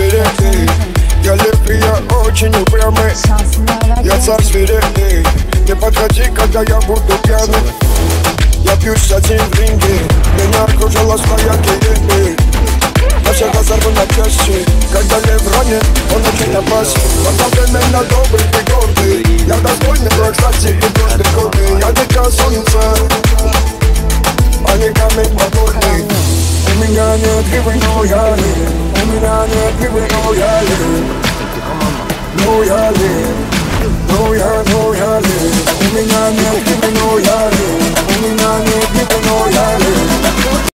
свирепый. Я лепрый, я очень упрямый. Я царь свирепый. Не подходи, когда я буду пьяный. Я пьюсь один в ринге. Меня окружила своя герои. Я всех разорву на части. Когда лев ранен, он очень опасен. Одновременно добрый и гордый. Я достойный враг, кстати, и дождь годы. Я дитя солнца, а не камень подводный. У меня нет гривы, но я лев. У меня нет гривы, но я лев. Но я лев. Но я лев. У меня нет гривы, но я лев. У меня нет гривы, но я лев.